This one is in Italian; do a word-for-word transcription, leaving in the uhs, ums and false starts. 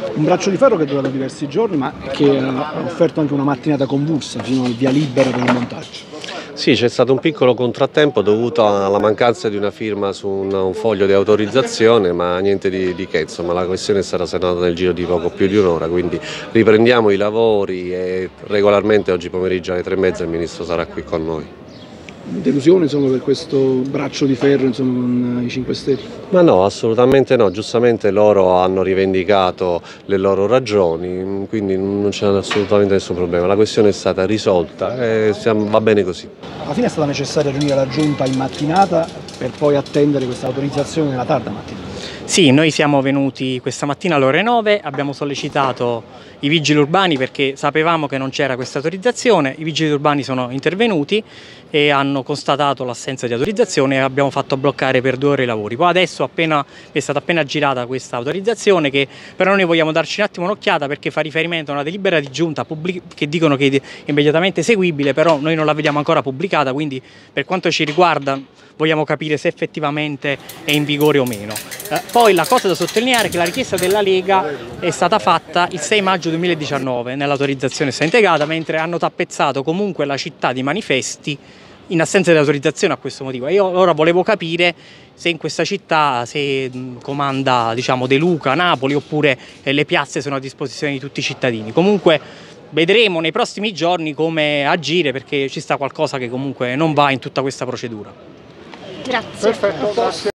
Un braccio di ferro che è durato diversi giorni, ma che ha offerto anche una mattinata convulsa fino al via libera per il montaggio. Sì, c'è stato un piccolo contrattempo dovuto alla mancanza di una firma su un, un foglio di autorizzazione, ma niente di, di che, insomma la questione è stata sanata nel giro di poco più di un'ora, quindi riprendiamo i lavori e regolarmente oggi pomeriggio alle tre e mezza il Ministro sarà qui con noi. Delusione insomma, per questo braccio di ferro insomma, con i cinque Stelle? Ma no, assolutamente no, giustamente loro hanno rivendicato le loro ragioni, quindi non c'è assolutamente nessun problema, la questione è stata risolta e siamo, va bene così. Alla fine è stata necessaria riunire la Giunta in mattinata per poi attendere questa autorizzazione nella tarda mattina. Sì, noi siamo venuti questa mattina alle ore nove, abbiamo sollecitato i vigili urbani perché sapevamo che non c'era questa autorizzazione, i vigili urbani sono intervenuti e hanno constatato l'assenza di autorizzazione e abbiamo fatto bloccare per due ore i lavori. Poi adesso appena, è stata appena girata questa autorizzazione, che però noi vogliamo darci un attimo un'occhiata perché fa riferimento a una delibera di giunta che dicono che è immediatamente eseguibile, però noi non la vediamo ancora pubblicata, quindi per quanto ci riguarda vogliamo capire se effettivamente è in vigore o meno. Eh, poi la cosa da sottolineare è che la richiesta della Lega è stata fatta il sei maggio duemiladiciannove nell'autorizzazione sta integrata, mentre hanno tappezzato comunque la città di manifesti in assenza di autorizzazione a questo motivo. Io ora volevo capire se in questa città se comanda diciamo, De Luca, Napoli, oppure eh, le piazze sono a disposizione di tutti i cittadini. Comunque vedremo nei prossimi giorni come agire perché ci sta qualcosa che comunque non va in tutta questa procedura. Grazie. Perfetto, grazie.